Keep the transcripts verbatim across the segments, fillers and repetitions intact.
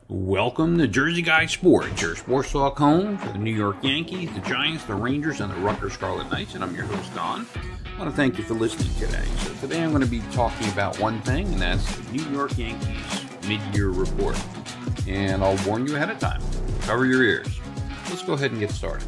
Welcome to Jersey Guy Sports, your sports talk home for the New York Yankees, the Giants, the Rangers, and the Rutgers Scarlet Knights, and I'm your host, Don. I want to thank you for listening today. So today I'm going to be talking about one thing, and that's the New York Yankees mid-year report. And I'll warn you ahead of time. Cover your ears. Let's go ahead and get started.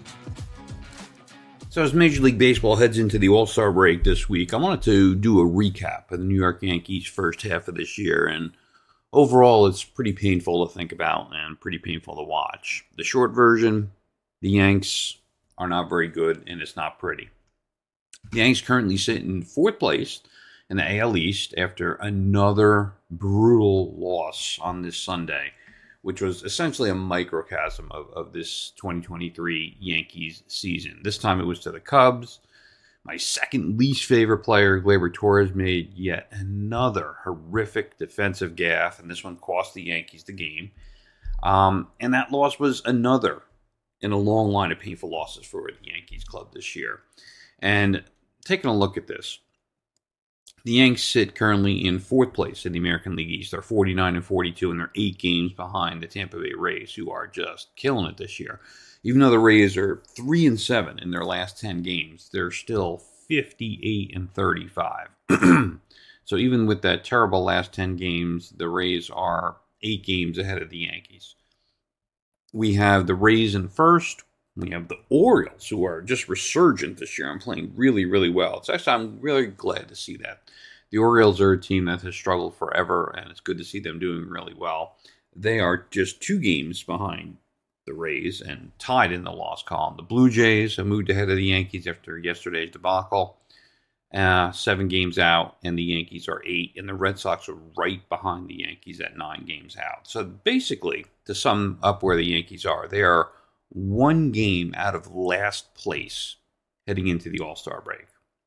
So as Major League Baseball heads into the All-Star break this week, I wanted to do a recap of the New York Yankees' first half of this year, and overall, it's pretty painful to think about and pretty painful to watch. The short version, the Yanks are not very good, and it's not pretty. The Yanks currently sit in fourth place in the A L East after another brutal loss on this Sunday, which was essentially a microcosm of, of this twenty twenty-three Yankees season. This time it was to the Cubs. My second least favorite player, Gleyber Torres, made yet another horrific defensive gaffe, and this one cost the Yankees the game. Um, and that loss was another in a long line of painful losses for the Yankees club this year. And taking a look at this, the Yanks sit currently in fourth place in the American League East. They're forty-nine and forty-two, and they're eight games behind the Tampa Bay Rays, who are just killing it this year. Even though the Rays are three and seven in their last ten games, they're still fifty-eight and thirty-five. So even with that terrible last ten games, the Rays are eight games ahead of the Yankees. We have the Rays in first. We have the Orioles, who are just resurgent this year and playing really, really well. It's actually, I'm really glad to see that. The Orioles are a team that has struggled forever, and it's good to see them doing really well. They are just two games behind the Rays and tied in the loss column. The Blue Jays have moved ahead of the Yankees after yesterday's debacle. Uh, seven games out, and the Yankees are eight, and the Red Sox are right behind the Yankees at nine games out. So basically, to sum up where the Yankees are, they are one game out of last place heading into the All-Star break.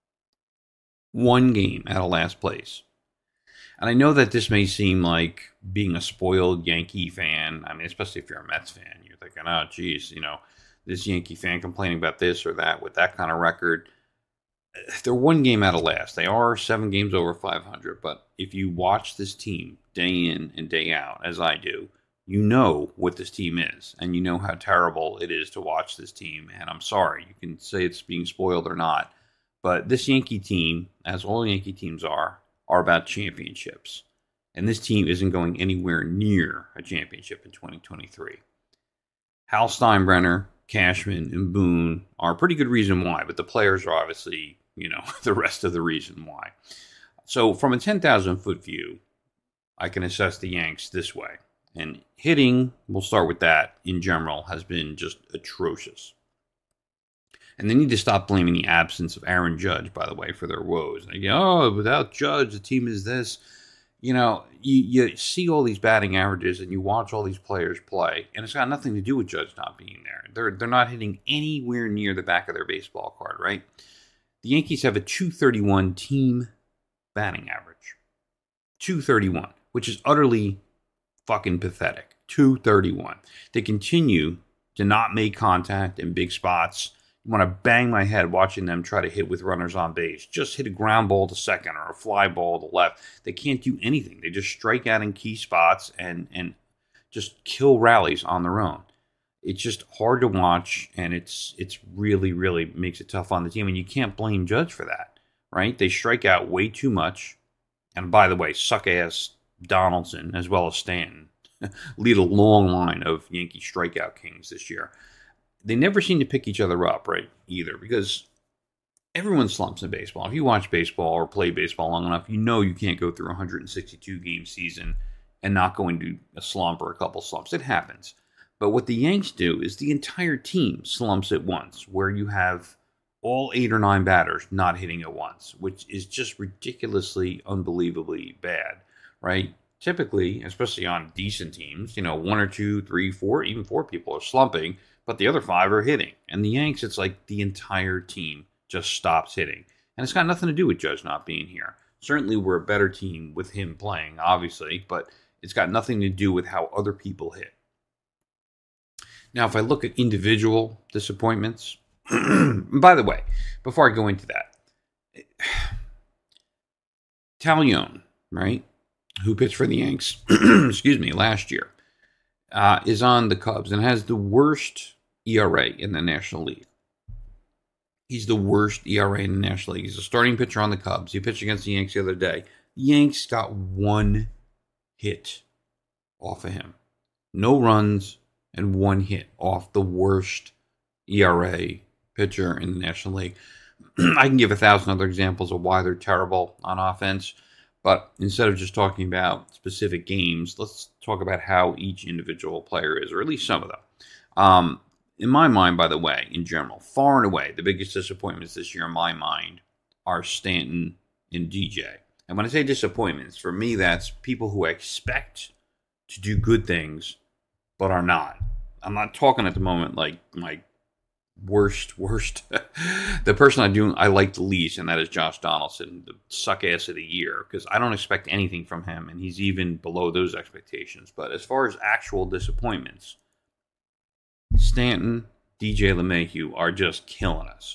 One game out of last place. And I know that this may seem like being a spoiled Yankee fan. I mean, especially if you're a Mets fan, you're thinking, oh, geez, you know, this Yankee fan complaining about this or that with that kind of record. They're one game out of last. They are seven games over five hundred. But if you watch this team day in and day out, as I do, you know what this team is. And you know how terrible it is to watch this team. And I'm sorry, you can say it's being spoiled or not. But this Yankee team, as all Yankee teams are, are about championships. And this team isn't going anywhere near a championship in twenty twenty-three. Hal Steinbrenner, Cashman, and Boone are a pretty good reason why, but the players are obviously, you know, the rest of the reason why. So from a ten thousand foot view, I can assess the Yanks this way. And hitting, we'll start with that, in general, has been just atrocious. And they need to stop blaming the absence of Aaron Judge, by the way, for their woes. And they go, oh, without Judge, the team is this. You know, you, you see all these batting averages and you watch all these players play, and it's got nothing to do with Judge not being there. They're, they're not hitting anywhere near the back of their baseball card, right? The Yankees have a two thirty-one team batting average. two thirty-one, which is utterly fucking pathetic. two thirty-one. They continue to not make contact in big spots. I want to bang my head watching them try to hit with runners on base. Just hit a ground ball to second or a fly ball to left. They can't do anything. They just strike out in key spots and, and just kill rallies on their own. It's just hard to watch, and it's it's really, really makes it tough on the team. And you can't blame Judge for that, right? They strike out way too much. And by the way, suck-ass Donaldson as well as Stanton lead a long line of Yankee strikeout kings this year. They never seem to pick each other up, right, either, because everyone slumps in baseball. If you watch baseball or play baseball long enough, you know you can't go through a one hundred sixty-two game season and not go into a slump or a couple slumps. It happens. But what the Yanks do is the entire team slumps at once, where you have all eight or nine batters not hitting at once, which is just ridiculously, unbelievably bad, right? Typically, especially on decent teams, you know, one or two, three, four, even four people are slumping, but the other five are hitting. And the Yanks, it's like the entire team just stops hitting. And it's got nothing to do with Judge not being here. Certainly we're a better team with him playing, obviously, but it's got nothing to do with how other people hit. Now, if I look at individual disappointments, by the way, before I go into that, Talion, right, who pitched for the Yanks, excuse me, last year, uh, is on the Cubs and has the worst E R A in the National League. He's the worst E R A in the National League. He's a starting pitcher on the Cubs. He pitched against the Yankees the other day. The Yanks got one hit off of him. No runs and one hit off the worst E R A pitcher in the National League. I can give a thousand other examples of why they're terrible on offense, but instead of just talking about specific games, let's talk about how each individual player is, or at least some of them. Um, in my mind, by the way, in general, far and away, the biggest disappointments this year in my mind are Stanton and D J. And when I say disappointments, for me, that's people who expect to do good things, but are not. I'm not talking at the moment like my worst, worst. The person I do I like the least, and that is Josh Donaldson, the suck ass of the year, because I don't expect anything from him, and he's even below those expectations. But as far as actual disappointments, Stanton, D J LeMahieu are just killing us.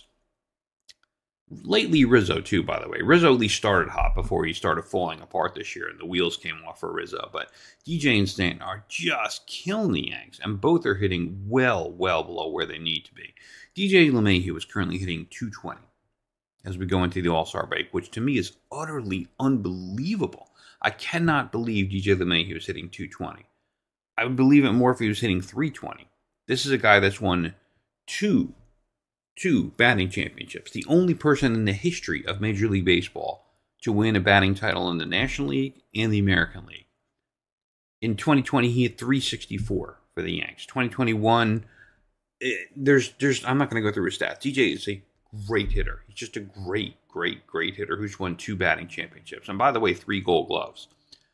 Lately, Rizzo, too, by the way. Rizzo at least started hot before he started falling apart this year, and the wheels came off for Rizzo. But D J and Stanton are just killing the Yanks, and both are hitting well, well below where they need to be. D J LeMahieu is currently hitting two twenty as we go into the All-Star break, which to me is utterly unbelievable. I cannot believe D J LeMahieu is hitting two twenty. I would believe it more if he was hitting three twenty. This is a guy that's won two Two batting championships. The only person in the history of Major League Baseball to win a batting title in the National League and the American League. In twenty twenty, he hit three sixty-four for the Yanks. twenty twenty-one, it, there's, there's. I'm not going to go through his stats. D J is a great hitter. He's just a great, great, great hitter who's won two batting championships. And by the way, three Gold Gloves.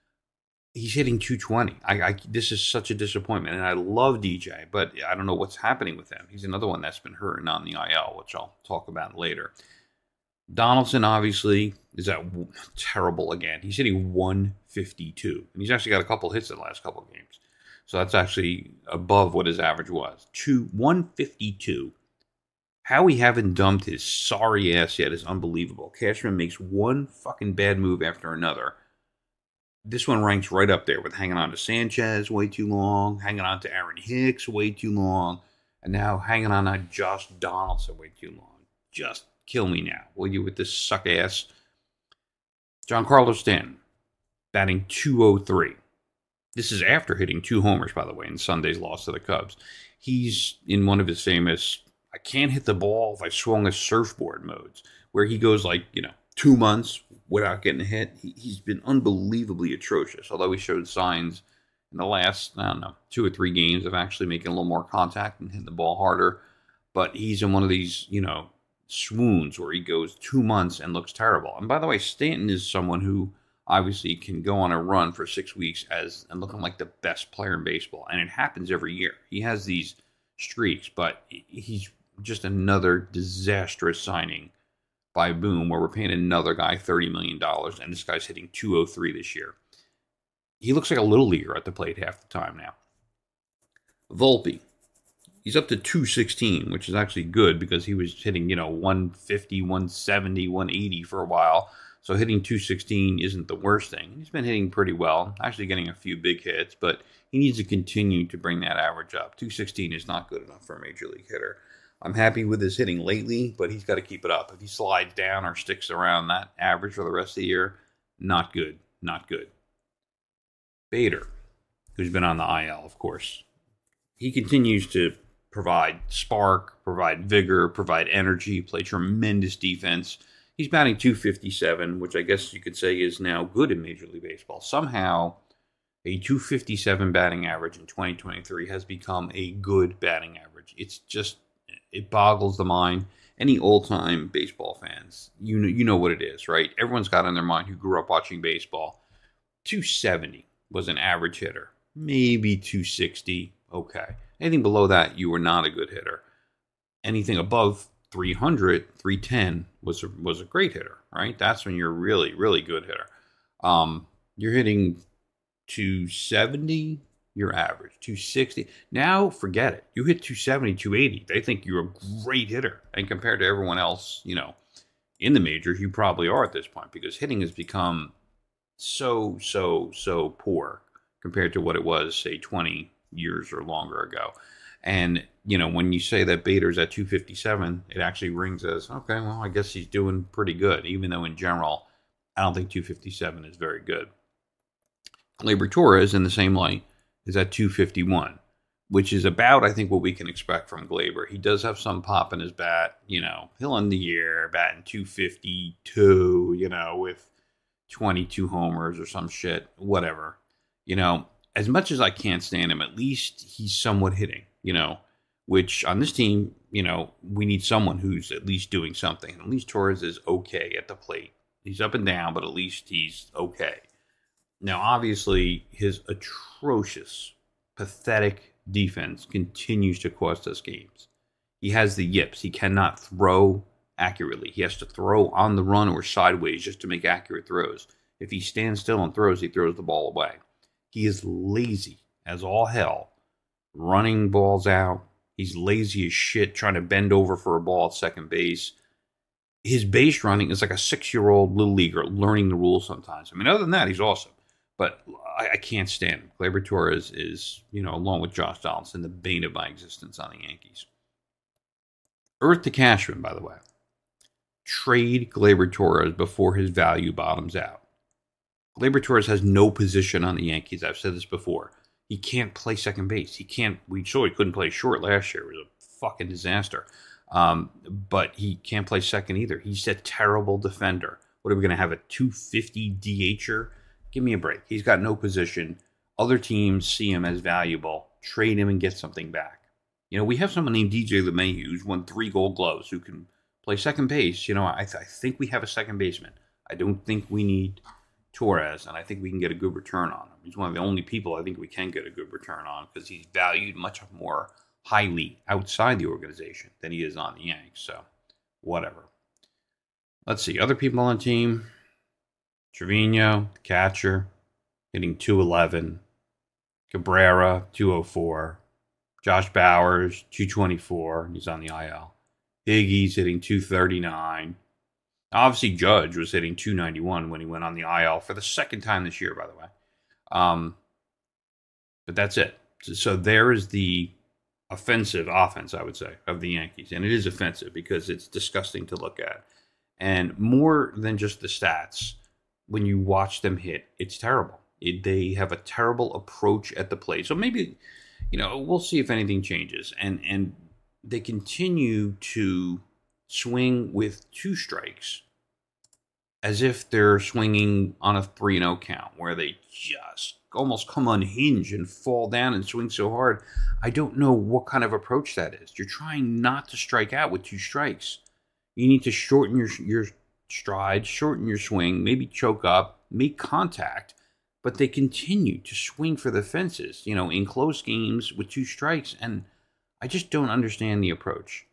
He's hitting two twenty. I, I, this is such a disappointment, and I love D J, but I don't know what's happening with him. He's another one that's been hurting on the I L, which I'll talk about later. Donaldson, obviously, is at terrible again. He's hitting one fifty-two, and he's actually got a couple hits in the last couple of games. So that's actually above what his average was. Two, one fifty-two. How we haven't dumped his sorry ass yet is unbelievable. Cashman makes one fucking bad move after another. This one ranks right up there with hanging on to Sanchez way too long, hanging on to Aaron Hicks way too long, and now hanging on to Josh Donaldson way too long. Just kill me now, will you, with this suck ass? Giancarlo Stanton, batting two oh three. This is after hitting two homers, by the way, in Sunday's loss to the Cubs. He's in one of his famous, I can't hit the ball if I swung a surfboard modes, where he goes like, you know, two months without getting a hit. He, he's been unbelievably atrocious, although he showed signs in the last, I don't know, two or three games of actually making a little more contact and hitting the ball harder. But he's in one of these, you know, swoons where he goes two months and looks terrible. And by the way, Stanton is someone who obviously can go on a run for six weeks as and looking like the best player in baseball. And it happens every year. He has these streaks, but he's just another disastrous signing by Boom, where we're paying another guy thirty million dollars, and this guy's hitting two oh three this year. He looks like a little leaguer at the plate half the time now. Volpe, he's up to two sixteen, which is actually good because he was hitting, you know, one fifty, one seventy, one eighty for a while. So hitting two sixteen isn't the worst thing. He's been hitting pretty well, actually getting a few big hits, but he needs to continue to bring that average up. two sixteen is not good enough for a major league hitter. I'm happy with his hitting lately, but he's got to keep it up. If he slides down or sticks around that average for the rest of the year, not good, not good. Bader, who's been on the I L, of course, he continues to provide spark, provide vigor, provide energy, play tremendous defense. He's batting two fifty-seven, which I guess you could say is now good in Major League Baseball. Somehow, a two fifty-seven batting average in twenty twenty-three has become a good batting average. It's just, it boggles the mind. Any old-time baseball fans, you know, you know what it is, right? Everyone's got in their mind who grew up watching baseball. two seventy was an average hitter. Maybe two sixty, okay. Anything below that, you were not a good hitter. Anything above three hundred, three ten was a, was a great hitter, right? That's when you're a really, really good hitter. Um, you're hitting two seventy, you're average. two sixty. Now, forget it. You hit two seventy, two eighty. They think you're a great hitter. And compared to everyone else, you know, in the majors, you probably are at this point because hitting has become so, so, so poor compared to what it was, say, twenty, years or longer ago. And, you know, when you say that Bader's at two fifty-seven, it actually rings as, okay, well, I guess he's doing pretty good, even though in general, I don't think two fifty-seven is very good. Gleyber Torres, in the same light, is at two fifty-one, which is about, I think, what we can expect from Gleyber. He does have some pop in his bat. You know, he'll end the year batting two fifty-two, you know, with twenty-two homers or some shit, whatever. You know, as much as I can't stand him, at least he's somewhat hitting, you know, which on this team, you know, we need someone who's at least doing something. At least Torres is okay at the plate. He's up and down, but at least he's okay. Now, obviously, his atrocious, pathetic defense continues to cost us games. He has the yips. He cannot throw accurately. He has to throw on the run or sideways just to make accurate throws. If he stands still and throws, he throws the ball away. He is lazy as all hell, running balls out. He's lazy as shit, trying to bend over for a ball at second base. His base running is like a six-year-old little leaguer learning the rules sometimes. I mean, other than that, he's awesome. But I, I can't stand him. Gleyber Torres is, you know, along with Josh Donaldson, the bane of my existence on the Yankees. Earth to Cashman, by the way. Trade Gleyber Torres before his value bottoms out. Gleyber Torres has no position on the Yankees. I've said this before. He can't play second base. He can't. We saw he couldn't play short last year. It was a fucking disaster. Um, but he can't play second either. He's a terrible defender. What are we going to have, a two fifty D H-er? Give me a break. He's got no position. Other teams see him as valuable. Trade him and get something back. You know, we have someone named D J LeMahieu who's won three Gold Gloves who can play second base. You know, I, th- I think we have a second baseman. I don't think we need Torres, and I think we can get a good return on him. He's one of the only people I think we can get a good return on because he's valued much more highly outside the organization than he is on the Yanks. So, whatever. Let's see. Other people on the team. Trevino, the catcher, hitting two eleven. Cabrera, two oh four. Josh Bowers, two twenty-four. He's on the I L. Higgy's hitting two thirty-nine. Obviously, Judge was hitting two ninety-one when he went on the I L for the second time this year, by the way. Um, but that's it. So, so there is the offensive offense, I would say, of the Yankees. And it is offensive because it's disgusting to look at. And more than just the stats, when you watch them hit, it's terrible. It, they have a terrible approach at the plate. So maybe, you know, we'll see if anything changes. And and they continue to swing with two strikes as if they're swinging on a three and oh count, where they just almost come unhinged and fall down and swing so hard. I don't know what kind of approach that is. You're trying not to strike out with two strikes. You need to shorten your your stride, shorten your swing, maybe choke up, make contact, but they continue to swing for the fences, you know, in close games with two strikes, and I just don't understand the approach.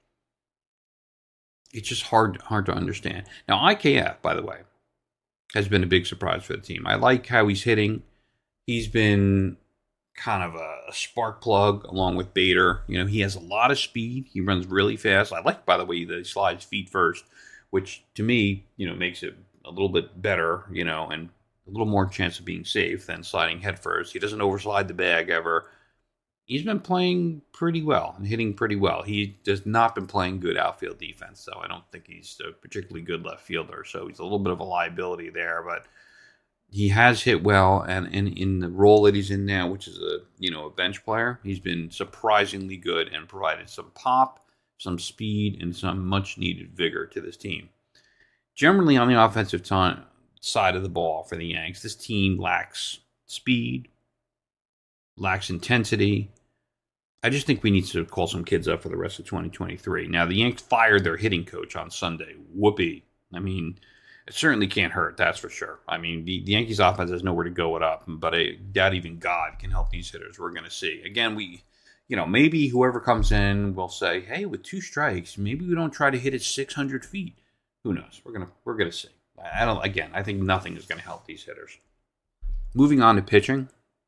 It's just hard, hard to understand. Now, I K F, by the way, has been a big surprise for the team. I like how he's hitting. He's been kind of a, a spark plug along with Bader. You know, he has a lot of speed. He runs really fast. I like, by the way, that he slides feet first, which to me, you know, makes it a little bit better, you know, and a little more chance of being safe than sliding head first. He doesn't overslide the bag ever. He's been playing pretty well and hitting pretty well. He has not been playing good outfield defense, though. I don't think he's a particularly good left fielder, so he's a little bit of a liability there. But he has hit well, and, and in the role that he's in now, which is a you know a bench player, he's been surprisingly good and provided some pop, some speed, and some much-needed vigor to this team. Generally, on the offensive time, side of the ball for the Yanks, this team lacks speed, lacks intensity. I just think we need to call some kids up for the rest of twenty twenty-three. Now, the Yanks fired their hitting coach on Sunday. Whoopee. I mean, it certainly can't hurt, that's for sure. I mean, the, the Yankees offense has nowhere to go it up, but I doubt even God can help these hitters. We're going to see. Again, we, you know, maybe whoever comes in will say, hey, with two strikes, maybe we don't try to hit it six hundred feet. Who knows? We're going to we're going to see. I don't, again, I think nothing is going to help these hitters. Moving on to pitching.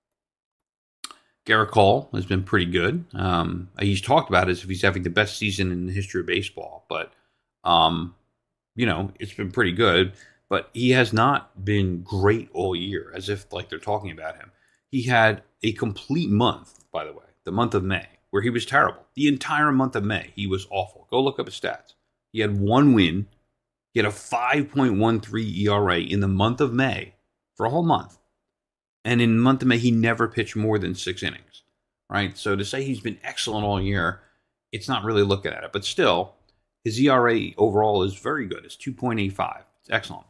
Garrett Cole has been pretty good. Um, he's talked about it as if he's having the best season in the history of baseball. But, um, you know, it's been pretty good. But he has not been great all year, as if like they're talking about him. He had a complete month by the way, the month of May, where he was terrible. The entire month of May, he was awful. Go look up his stats. He had one win. He had a five point one three E R A in the month of May for a whole month. And in the month of May, he never pitched more than six innings, right? So to say he's been excellent all year, it's not really looking at it. But still, his E R A overall is very good. It's two point eight five. It's excellent.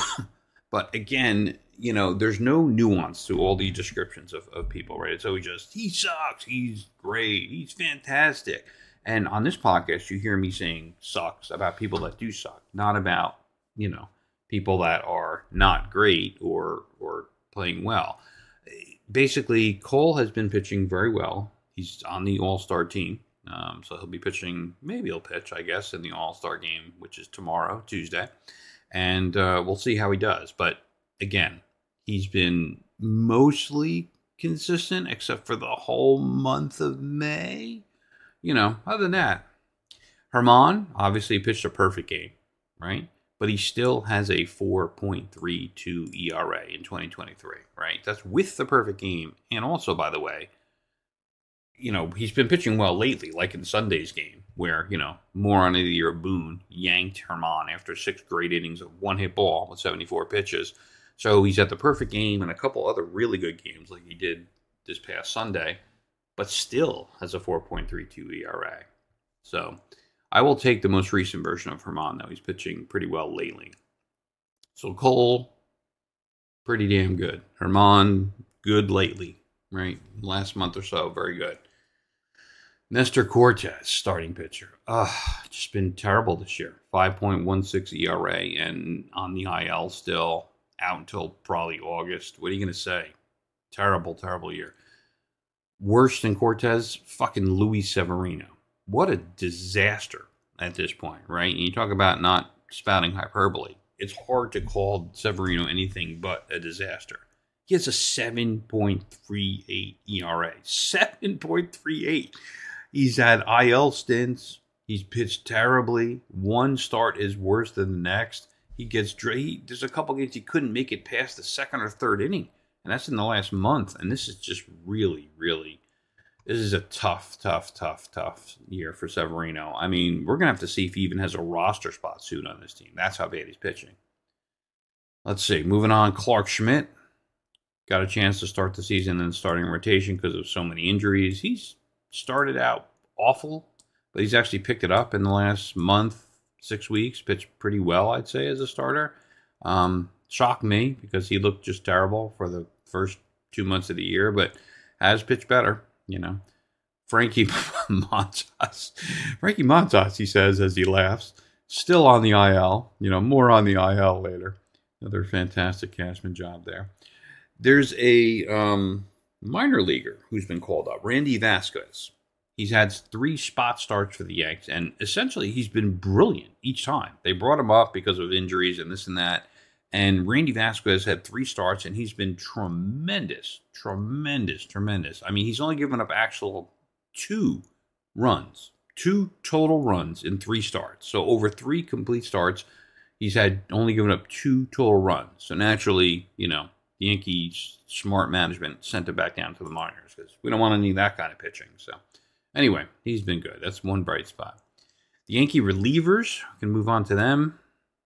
But again, you know, there's no nuance to all these descriptions of, of people, right? It's always just, he sucks, he's great, he's fantastic. And on this podcast, you hear me saying sucks about people that do suck, not about, you know, people that are not great or or playing well. Basically, Cole has been pitching very well. He's on the All-Star team. Um, so he'll be pitching, maybe he'll pitch, I guess, in the All-Star game, which is tomorrow, Tuesday. And uh, we'll see how he does. But again, he's been mostly consistent except for the whole month of May. You know, other than that, Herman obviously pitched a perfect game, right? But he still has a four point three two E R A in twenty twenty-three, right? That's with the perfect game. And also, by the way, you know, he's been pitching well lately, like in Sunday's game, where, you know, moron of the year Boone yanked Herman after six great innings of one-hit ball with seventy-four pitches. So he's at the perfect game and a couple other really good games like he did this past Sunday, but still has a four point three two E R A. So I will take the most recent version of Herman, though. He's pitching pretty well lately. So Cole, pretty damn good. Herman, good lately, right? Last month or so, very good. Nestor Cortez, starting pitcher. Ugh, just been terrible this year. five point one six E R A and on the I L still, out until probably August. What are you going to say? Terrible, terrible year. Worse than Cortez, fucking Luis Severino. What a disaster at this point, right? And you talk about not spouting hyperbole. It's hard to call Severino anything but a disaster. He has a seven point three eight E R A. seven point three eight. He's had I L stints. He's pitched terribly. One start is worse than the next. He gets he, there's a couple games he couldn't make it past the second or third inning, and that's in the last month. And this is just really, really, this is a tough, tough, tough, tough year for Severino. I mean, we're gonna have to see if he even has a roster spot soon on this team. That's how bad he's pitching. Let's see. Moving on, Clark Schmidt got a chance to start the season in starting rotation because of so many injuries. He's started out awful, but he's actually picked it up in the last month, six weeks. Pitched pretty well, I'd say, as a starter. Um, shocked me because he looked just terrible for the first two months of the year, but has pitched better, you know. Frankie Montas. Frankie Montas, he says as he laughs, still on the I L. You know, more on the I L later. Another fantastic Cashman job there. There's a um, minor leaguer who's been called up, Randy Vasquez. He's had three spot starts for the Yanks, and essentially he's been brilliant each time. They brought him up because of injuries and this and that, and Randy Vasquez had three starts, and he's been tremendous, tremendous, tremendous. I mean, he's only given up actual two runs, two total runs in three starts. So over three complete starts, he's had only given up two total runs. So naturally, you know, the Yankees' smart management sent it back down to the minors because we don't want any of that kind of pitching. So anyway, he's been good. That's one bright spot. The Yankee relievers, we can move on to them.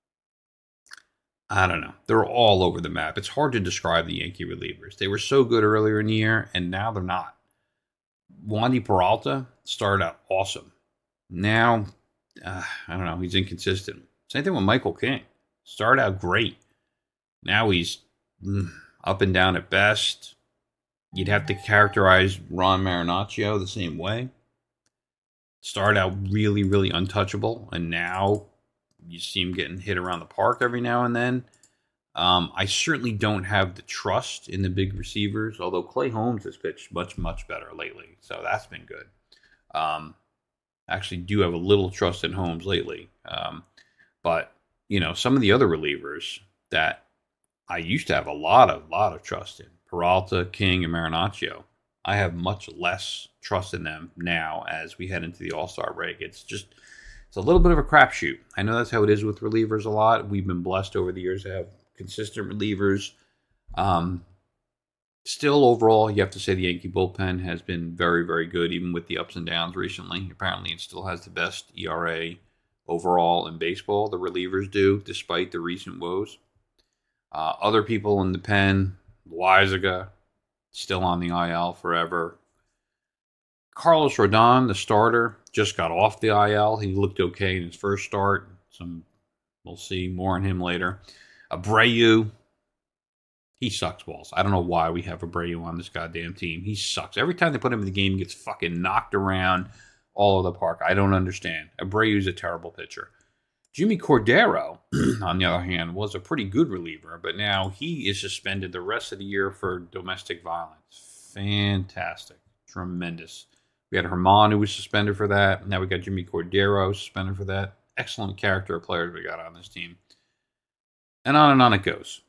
I don't know. They're all over the map. It's hard to describe the Yankee relievers. They were so good earlier in the year, and now they're not. Wandy Peralta started out awesome. Now, uh, I don't know. He's inconsistent. Same thing with Michael King. Started out great. Now he's mm, up and down at best. You'd have to characterize Ron Marinaccio the same way. Started out really, really untouchable, and now you see him getting hit around the park every now and then. Um, I certainly don't have the trust in the big receivers, although Clay Holmes has pitched much, much better lately, so that's been good. Um, actually do have a little trust in Holmes lately. Um, but, you know, some of the other relievers that I used to have a lot of, lot of trust in, Peralta, King, and Marinaccio, I have much less trust in them now as we head into the All-Star break. It's just, it's a little bit of a crapshoot. I know that's how it is with relievers a lot. We've been blessed over the years to have consistent relievers. Um, Still, overall, you have to say the Yankee bullpen has been very, very good, even with the ups and downs recently. Apparently, it still has the best E R A overall in baseball. The relievers do, despite the recent woes. Uh, other people in the pen, Loizaga, still on the I L forever. Carlos Rodon, the starter, just got off the I L. He looked okay in his first start. Some, we'll see more on him later. Abreu, he sucks balls. I don't know why we have Abreu on this goddamn team. He sucks. Every time they put him in the game, he gets fucking knocked around all over the park. I don't understand. Abreu's a terrible pitcher. Jimmy Cordero, on the other hand, was a pretty good reliever, but now he is suspended the rest of the year for domestic violence. Fantastic. Tremendous. We had Herman, who was suspended for that. Now we got Jimmy Cordero suspended for that. Excellent character of players we got on this team. And on and on it goes.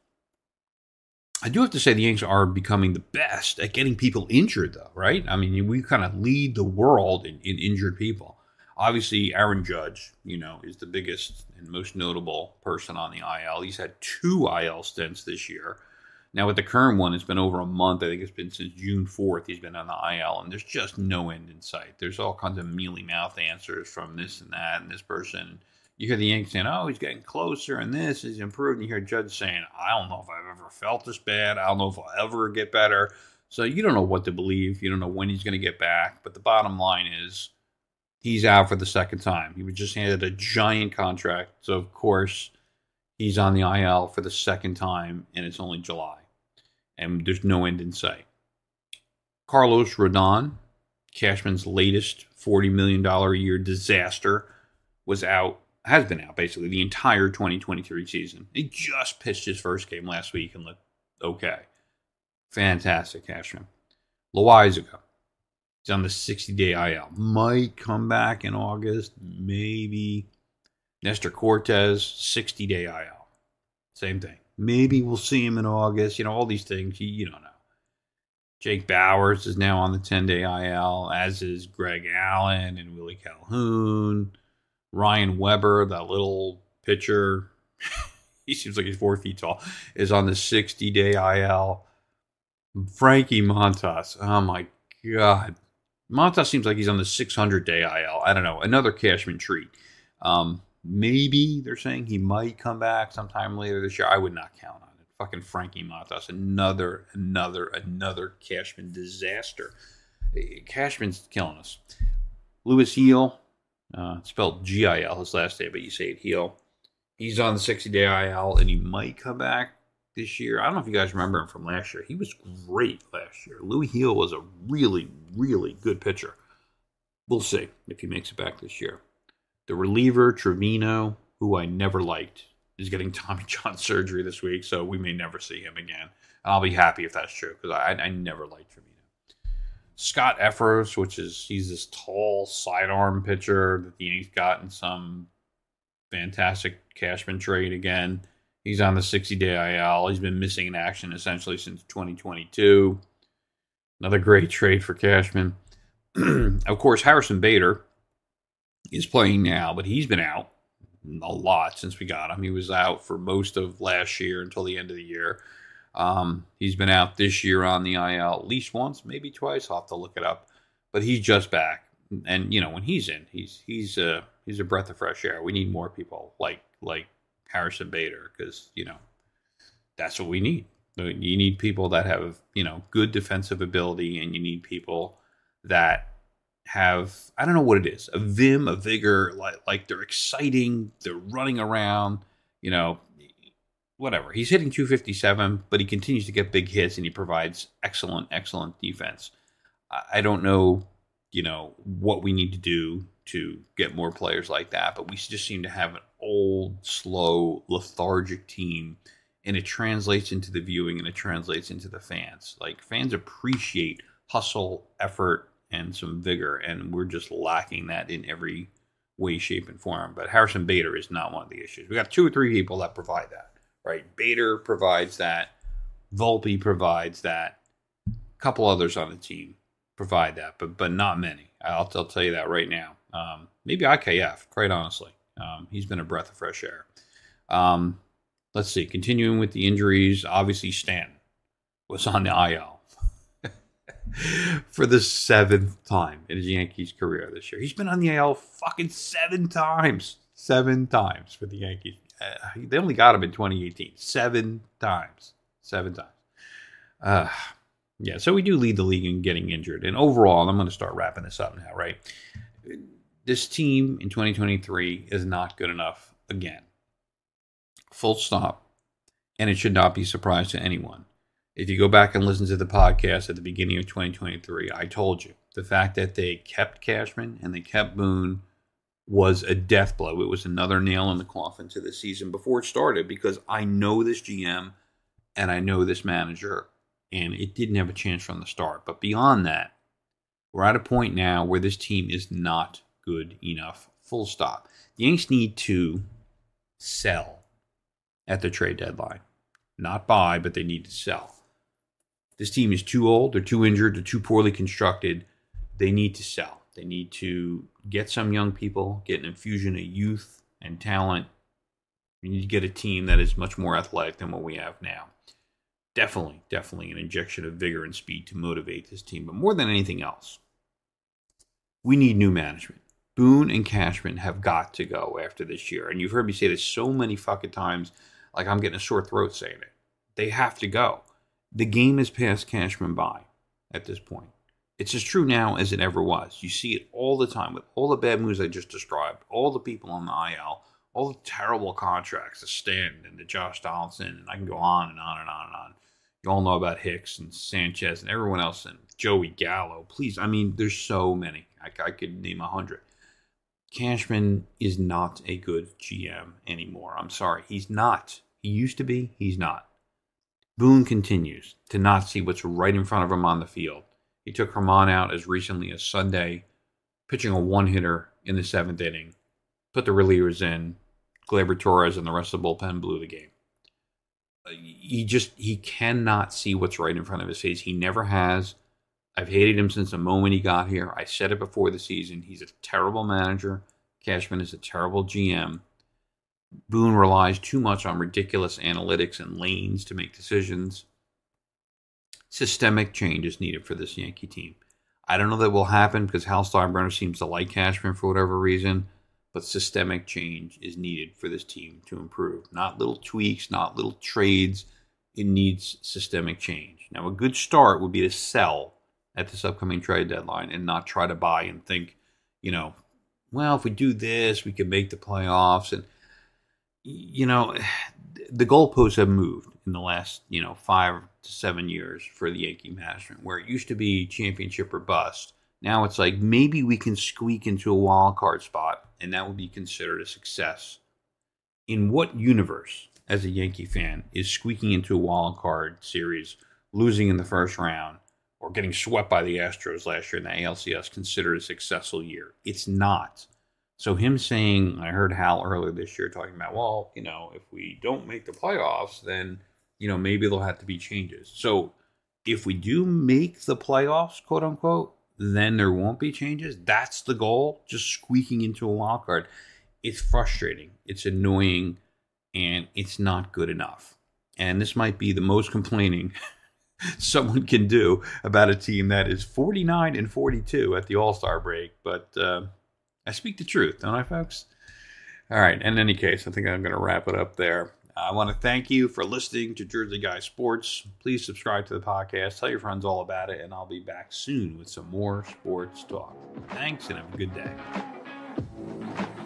I do have to say the Yankees are becoming the best at getting people injured, though, right? I mean, we kind of lead the world in, in injured people. Obviously, Aaron Judge, you know, is the biggest and most notable person on the I L. He's had two I L stints this year. Now, with the current one, it's been over a month. I think it's been since June fourth he's been on the I L, and there's just no end in sight. There's all kinds of mealy-mouthed answers from this and that and this person. You hear the Yankees saying, oh, he's getting closer, and this is improved. And you hear Judge saying, I don't know if I've ever felt this bad. I don't know if I'll ever get better. So you don't know what to believe. You don't know when he's going to get back. But the bottom line is, he's out for the second time. He was just handed a giant contract. So, of course, he's on the I L for the second time, and it's only July. And there's no end in sight. Carlos Rodon, Cashman's latest forty million dollars a year disaster, was out, has been out basically the entire twenty twenty-three season. He just pitched his first game last week and looked okay. Fantastic, Cashman. Loizaga. He's on the sixty-day I L. Might come back in August, maybe. Nestor Cortez, sixty-day I L. Same thing. Maybe we'll see him in August. You know, all these things, you, you don't know. Jake Bowers is now on the ten-day I L, as is Greg Allen and Willie Calhoun. Ryan Weber, that little pitcher, he seems like he's four feet tall, is on the sixty-day I L. Frankie Montas, oh my God. Montas seems like he's on the six hundred-day I L. I don't know. Another Cashman treat. Um, maybe they're saying he might come back sometime later this year. I would not count on it. Fucking Frankie Montas. Another, another, another Cashman disaster. Cashman's killing us. Louis Heel, uh, spelled G I L, his last name, but you say it Heel. He's on the sixty-day I L, and he might come back this year. I don't know if you guys remember him from last year. He was great last year. Louis Heel was a really, really good pitcher. We'll see if he makes it back this year. The reliever, Trevino, who I never liked, is getting Tommy John surgery this week, so we may never see him again. And I'll be happy if that's true, because I, I never liked Trevino. Scott Effers, which is, he's this tall sidearm pitcher that the Yankees got in some fantastic Cashman trade again. He's on the sixty-day I L. He's been missing in action essentially since twenty twenty-two. Another great trade for Cashman. Of course, Harrison Bader is playing now, but he's been out a lot since we got him. He was out for most of last year until the end of the year. Um, he's been out this year on the I L at least once, maybe twice. I'll have to look it up. But he's just back. And, you know, when he's in, he's he's uh, he's a breath of fresh air. We need more people like like Harrison Bader because, you know, that's what we need. You need people that have, you know, good defensive ability, and you need people that have, I don't know what it is, a vim, a vigor, like like they're exciting, they're running around, you know, whatever. He's hitting two fifty-seven, but he continues to get big hits, and he provides excellent, excellent defense. I don't know, you know, what we need to do to get more players like that, but we just seem to have an old, slow, lethargic team, and it translates into the viewing, and it translates into the fans. Like, fans appreciate hustle, effort, and some vigor, and we're just lacking that in every way, shape, and form. But Harrison Bader is not one of the issues. We got two or three people that provide that, right? Bader provides that. Volpe provides that. A couple others on the team provide that, but but not many. I'll, I'll tell you that right now. Um, maybe I K F, quite honestly. Um, he's been a breath of fresh air. Um, let's see. Continuing with the injuries, obviously Stanton was on the I L for the seventh time in his Yankees career this year. He's been on the A L fucking seven times. Seven times for the Yankees. Uh, they only got him in twenty eighteen. Seven times. Seven times. Uh, yeah, so we do lead the league in getting injured. And overall, and I'm going to start wrapping this up now, right? This team in twenty twenty-three is not good enough again. Full stop. And it should not be a surprise to anyone. If you go back and listen to the podcast at the beginning of twenty twenty-three, I told you the fact that they kept Cashman and they kept Boone was a death blow. It was another nail in the coffin to the season before it started, because I know this G M and I know this manager, and it didn't have a chance from the start. But beyond that, we're at a point now where this team is not good enough. Full stop. The Yankees need to sell at the trade deadline. Not buy, but they need to sell. This team is too old, they're too injured, they're too poorly constructed. They need to sell. They need to get some young people, get an infusion of youth and talent. We need to get a team that is much more athletic than what we have now. Definitely, definitely an injection of vigor and speed to motivate this team. But more than anything else, we need new management. Boone and Cashman have got to go after this year. And you've heard me say this so many fucking times, like I'm getting a sore throat saying it. They have to go. The game has passed Cashman by at this point. It's as true now as it ever was. You see it all the time with all the bad moves I just described, all the people on the I L, all the terrible contracts, the Stanton and the Josh Donaldson, and I can go on and on and on and on. You all know about Hicks and Sanchez and everyone else, and Joey Gallo. Please, I mean, there's so many. I, I could name a hundred. Cashman is not a good G M anymore. I'm sorry. He's not. He used to be. He's not. Boone continues to not see what's right in front of him on the field. He took Herman out as recently as Sunday, pitching a one-hitter in the seventh inning. Put the relievers in. Gleyber Torres and the rest of the bullpen blew the game. He just, he cannot see what's right in front of his face. He never has. I've hated him since the moment he got here. I said it before the season. He's a terrible manager. Cashman is a terrible G M. Boone relies too much on ridiculous analytics and lanes to make decisions. Systemic change is needed for this Yankee team. I don't know that will happen because Hal Steinbrenner seems to like Cashman for whatever reason, but systemic change is needed for this team to improve. Not little tweaks, not little trades. It needs systemic change. Now, a good start would be to sell at this upcoming trade deadline and not try to buy and think, you know, well, if we do this, we can make the playoffs. And, you know, the goalposts have moved in the last, you know, five to seven years for the Yankee management, where it used to be championship or bust. Now it's like maybe we can squeak into a wild card spot, and that would be considered a success. In what universe, as a Yankee fan, is squeaking into a wild card series, losing in the first round, or getting swept by the Astros last year in the A L C S considered a successful year? It's not. So him saying, I heard Hal earlier this year talking about, well, you know, if we don't make the playoffs, then, you know, maybe there'll have to be changes. So if we do make the playoffs, quote unquote, then there won't be changes. That's the goal, just squeaking into a wild card. It's frustrating. It's annoying, and it's not good enough. And this might be the most complaining someone can do about a team that is forty-nine and forty-two at the All-Star break. But uh, I speak the truth, don't I, folks? All right. In any case, I think I'm going to wrap it up there. I want to thank you for listening to Jersey Guy Sports. Please subscribe to the podcast. Tell your friends all about it, and I'll be back soon with some more sports talk. Thanks, and have a good day.